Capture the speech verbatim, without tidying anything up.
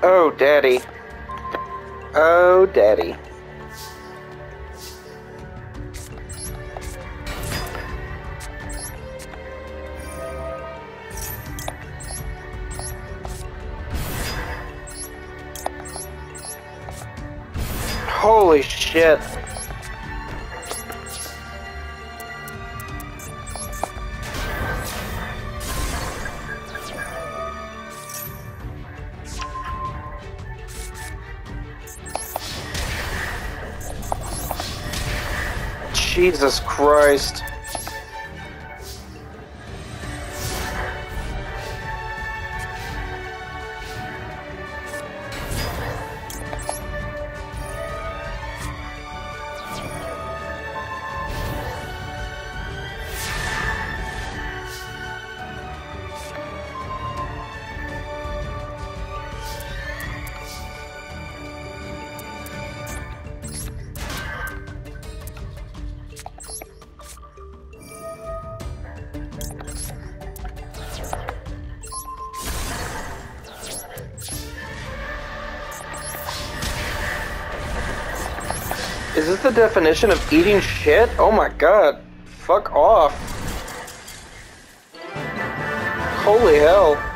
Oh, daddy. Oh, daddy. Holy shit. Jesus Christ. Is this the definition of eating shit? Oh my god. Fuck off. Holy hell.